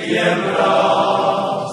pijem raz.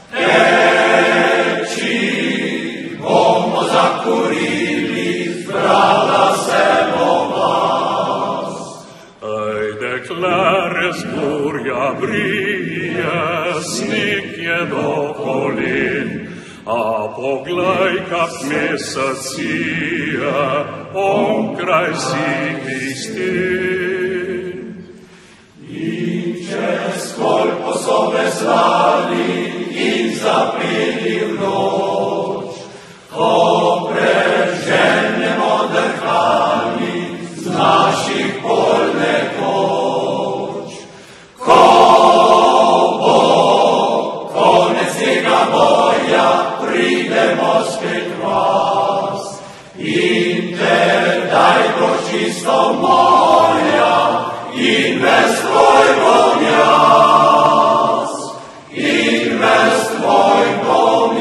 Teči bomo zakurili, zbrala se bo vas. Ej, deklare z burja brije, sneg je do kolin, a poglej, kak mesec sije, onkraj sivih sten. In čez koliko so veslali in zapeli v noč, ko preženemo drhali z naših pol nekoč. Ko bo konec tega boja, pridemo spet vas in tedaj bo čisto moja in ves tvoj bom jaz, in ves tvoj bom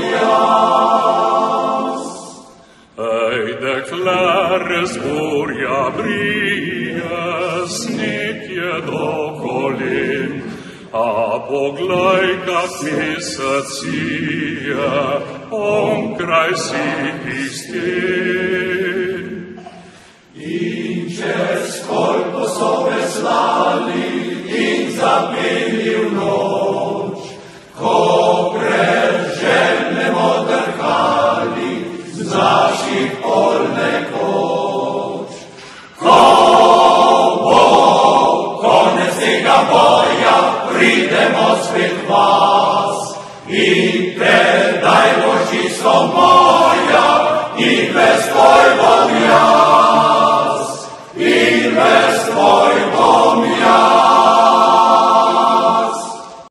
jaz. Ej, deklare z burja brije, sneg je do kolin, a poglej, kak mesec sije, onkraj sivih sten. In čez koliko so veslali in zapeli v noč, ko preženemo drhali z naših pol nekoč. Ko bo konec tega boja, pridemo spet vas in tedaj bo čisto moja